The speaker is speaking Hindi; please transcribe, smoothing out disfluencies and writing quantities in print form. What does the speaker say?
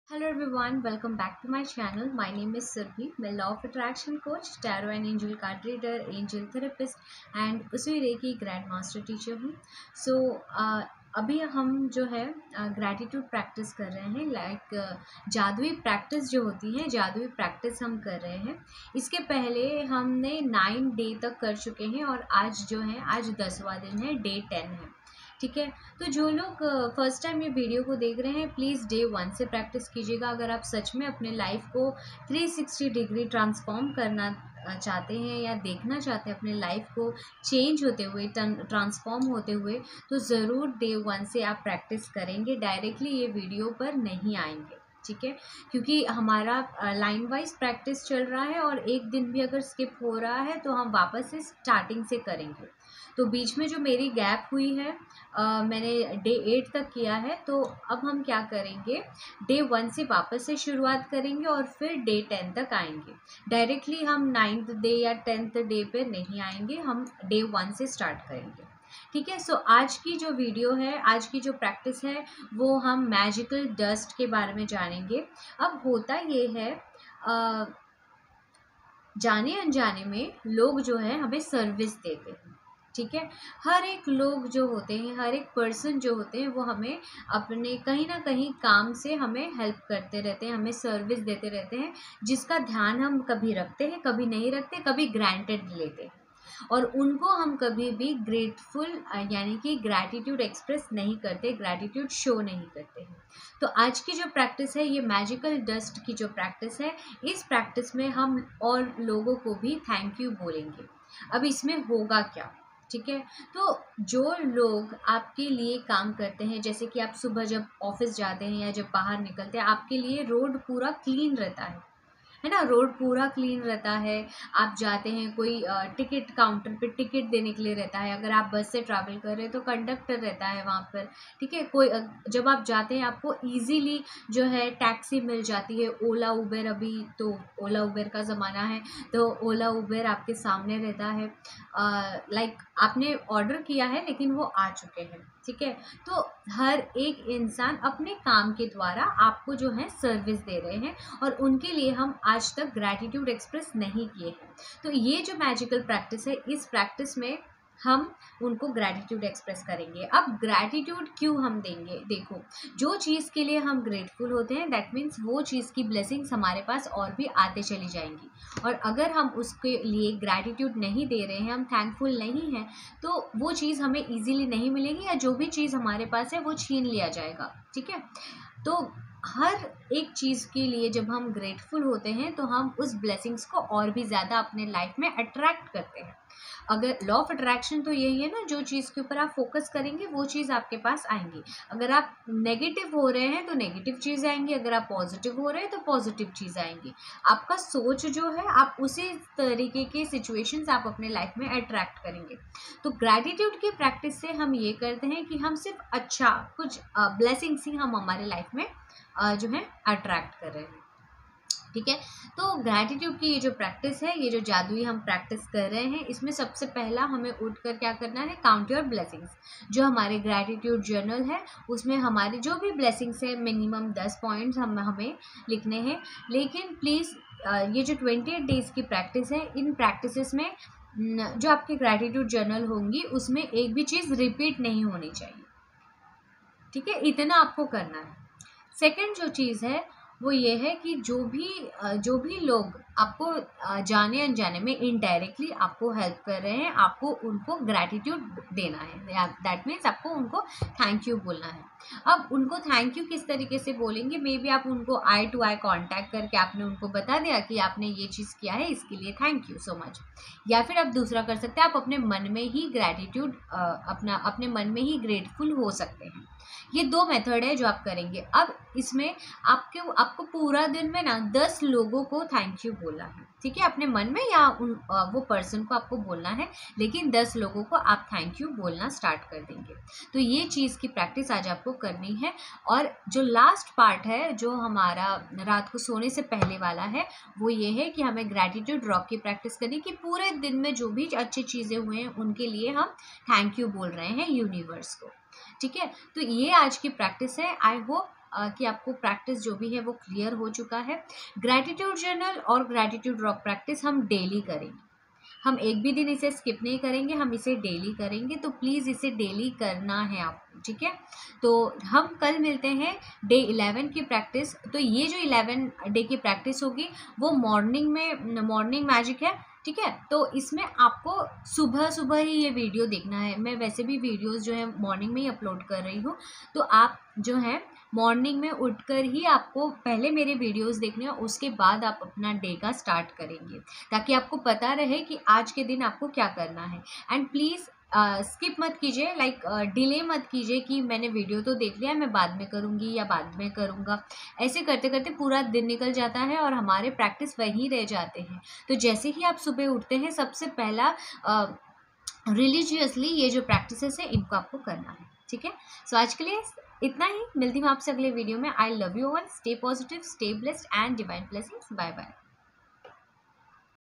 Hello everyone, welcome back to my channel. My name is Surbhi. मैं law of attraction coach, tarot and angel card reader, angel therapist and उसी रे की ग्रैंड मास्टर टीचर हूँ. सो अभी हम जो है ग्रैटिट्यूड प्रैक्टिस कर रहे हैं. जादुई प्रैक्टिस जो होती है, जादुई प्रैक्टिस हम कर रहे हैं. इसके पहले हमने 9 डे तक कर चुके हैं और आज जो है आज 10वां दिन है, डे 10 है. ठीक है. तो जो लोग फर्स्ट टाइम ये वीडियो को देख रहे हैं, प्लीज़ डे 1 से प्रैक्टिस कीजिएगा. अगर आप सच में अपने लाइफ को 360 डिग्री ट्रांसफॉर्म करना चाहते हैं या देखना चाहते हैं अपने लाइफ को चेंज होते हुए, ट्रांसफॉर्म होते हुए, तो ज़रूर डे 1 से आप प्रैक्टिस करेंगे. डायरेक्टली ये वीडियो पर नहीं आएंगे. ठीक है. क्योंकि हमारा लाइन वाइज प्रैक्टिस चल रहा है और एक दिन भी अगर स्किप हो रहा है तो हम वापस से स्टार्टिंग से करेंगे. तो बीच में जो मेरी गैप हुई है, मैंने डे 8 तक किया है, तो अब हम क्या करेंगे, डे 1 से वापस से शुरुआत करेंगे और फिर डे 10 तक आएंगे. डायरेक्टली हम 9th डे या 10th डे पे नहीं आएंगे, हम डे 1 से स्टार्ट करेंगे. ठीक है. सो आज की जो वीडियो है, आज की जो प्रैक्टिस है, वो हम मैजिकल डस्ट के बारे में जानेंगे. अब होता ये है, जाने अनजाने में लोग जो है हमें सर्विस देते हैं. ठीक है. हर एक लोग जो होते हैं, हर एक पर्सन जो होते हैं, वो हमें अपने कहीं ना कहीं काम से हमें हेल्प करते रहते हैं, हमें सर्विस देते रहते हैं, जिसका ध्यान हम कभी रखते हैं, कभी नहीं रखते, कभी ग्रांटेड लेते हैं. और उनको हम कभी भी ग्रेटफुल यानी कि ग्रैटिट्यूड एक्सप्रेस नहीं करते, ग्रैटिट्यूड शो नहीं करते हैं. तो आज की जो प्रैक्टिस है, ये मैजिकल डस्ट की जो प्रैक्टिस है, इस प्रैक्टिस में हम और लोगों को भी थैंक यू बोलेंगे. अब इसमें होगा क्या? ठीक है. तो जो लोग आपके लिए काम करते हैं, जैसे कि आप सुबह जब ऑफिस जाते हैं या जब बाहर निकलते हैं, आपके लिए रोड पूरा क्लीन रहता है ना. रोड पूरा क्लीन रहता है. आप जाते हैं, कोई टिकट काउंटर पे टिकट देने के लिए रहता है. अगर आप बस से ट्रैवल कर रहे हैं तो कंडक्टर रहता है वहाँ पर. ठीक है. कोई जब आप जाते हैं, आपको इजीली जो है टैक्सी मिल जाती है. ओला उबेर, अभी तो ओला उबेर का ज़माना है, तो ओला उबेर आपके सामने रहता है. आपने ऑर्डर किया है लेकिन वो आ चुके हैं. ठीक है. तो हर एक इंसान अपने काम के द्वारा आपको जो है सर्विस दे रहे हैं और उनके लिए हम आज तक ग्रैटिट्यूड एक्सप्रेस नहीं किए हैं. तो ये जो मैजिकल प्रैक्टिस है, इस प्रैक्टिस में हम उनको ग्रैटिट्यूड एक्सप्रेस करेंगे. अब ग्रैटिट्यूड क्यों हम देंगे? देखो, जो चीज़ के लिए हम ग्रेटफुल होते हैं, दैट मीन्स वो चीज़ की ब्लेसिंग्स हमारे पास और भी आते चली जाएंगी. और अगर हम उसके लिए ग्रैटिट्यूड नहीं दे रहे हैं, हम थैंकफुल नहीं हैं, तो वो चीज़ हमें ईजिली नहीं मिलेगी, या जो भी चीज़ हमारे पास है वो छीन लिया जाएगा. ठीक है. तो हर एक चीज़ के लिए जब हम ग्रेटफुल होते हैं तो हम उस ब्लेसिंग्स को और भी ज़्यादा अपने लाइफ में अट्रैक्ट करते हैं. अगर लॉ ऑफ अट्रैक्शन तो यही है ना, जो चीज़ के ऊपर आप फोकस करेंगे वो चीज़ आपके पास आएंगी. अगर आप नेगेटिव हो रहे हैं तो नेगेटिव चीज़ आएंगी, अगर आप पॉजिटिव हो रहे हैं तो पॉजिटिव चीज़ आएंगी. आपका सोच जो है, आप उसी तरीके के सिचुएशंस आप अपने लाइफ में अट्रैक्ट करेंगे. तो ग्रैटिट्यूड की प्रैक्टिस से हम ये करते हैं कि हम सिर्फ अच्छा कुछ ब्लेसिंग्स ही हम हमारे लाइफ में जो है अट्रैक्ट कर रहे हैं. ठीक है. तो ग्रैटिट्यूड की ये जो प्रैक्टिस है, ये जो जादुई हम प्रैक्टिस कर रहे हैं, इसमें सबसे पहला हमें उठकर क्या करना है, काउंट योर ब्लेसिंग्स. जो हमारे ग्रैटिट्यूड जर्नल है, उसमें हमारी जो भी ब्लेसिंग्स है, मिनिमम 10 पॉइंट्स हमें लिखने हैं. लेकिन प्लीज़ ये जो 28 डेज़ की प्रैक्टिस है, इन प्रैक्टिसेस में जो आपकी ग्रैटिट्यूड जर्नल होंगी, उसमें एक भी चीज़ रिपीट नहीं होनी चाहिए. ठीक है. इतना आपको करना है. सेकंड जो चीज़ है वो ये है कि जो भी लोग आपको जाने अनजाने में इनडायरेक्टली आपको हेल्प कर रहे हैं, आपको उनको ग्रैटिट्यूड देना है. दैट मीन्स आपको उनको थैंक यू बोलना है. अब उनको थैंक यू किस तरीके से बोलेंगे? मे बी आप उनको आई टू आई कॉन्टैक्ट करके आपने उनको बता दिया कि आपने ये चीज़ किया है, इसके लिए थैंक यू सो मच. या फिर आप दूसरा कर सकते हैं, आप अपने मन में ही ग्रैटिट्यूड अपने मन में ही ग्रेटफुल हो सकते हैं. ये 2 मेथड है जो आप करेंगे. अब इसमें आपको पूरा दिन में ना 10 लोगों को थैंक यू बोलना है. ठीक है. अपने मन में या वो पर्सन को आपको बोलना है, लेकिन 10 लोगों को आप थैंक यू बोलना स्टार्ट कर देंगे. तो ये चीज़ की प्रैक्टिस आज आपको करनी है. और जो लास्ट पार्ट है, जो हमारा रात को सोने से पहले वाला है, वो ये है कि हमें ग्रैटिट्यूड रॉक की प्रैक्टिस करनी, कि पूरे दिन में जो भी अच्छी चीज़ें हुए हैं उनके लिए हम थैंक यू बोल रहे हैं यूनिवर्स को. ठीक है. तो ये आज की प्रैक्टिस है. आई होप कि आपको प्रैक्टिस जो भी है वो क्लियर हो चुका है। ग्रैटिट्यूड जर्नल और ग्रैटिट्यूड रॉक प्रैक्टिस हम डेली करेंगे, हम एक भी दिन इसे स्किप नहीं करेंगे, हम इसे डेली करेंगे, तो प्लीज़ इसे डेली करना है आपको, ठीक है। तो हम कल मिलते हैं डे 11 की प्रैक्टिस। तो ये जो 11 डे की प्रैक्टिस होगी वो मॉर्निंग मैजिक है, ठीक है। तो इसमें आपको सुबह सुबह ही ये वीडियो देखना है। मैं वैसे भी वीडियोस जो है मॉर्निंग में ही अपलोड कर रही हूँ, तो आप जो है मॉर्निंग में उठकर ही आपको पहले मेरे वीडियोस देखने हैं, उसके बाद आप अपना डे का स्टार्ट करेंगे, ताकि आपको पता रहे कि आज के दिन आपको क्या करना है। एंड प्लीज़ स्किप मत कीजिए, लाइक डिले मत कीजिए कि मैंने वीडियो तो देख लिया, मैं बाद में करूँगी या बाद में करूँगा। ऐसे करते करते पूरा दिन निकल जाता है और हमारे प्रैक्टिस वहीं रह जाते हैं। तो जैसे ही आप सुबह उठते हैं, सबसे पहला रिलीजियसली ये जो प्रैक्टिसेस है इनको आपको करना है, ठीक है। सो आज के लिए इतना ही, मिलती हूँ आपसे अगले वीडियो में। I love you all, stay positive, stay blessed and divine blessings. Bye bye.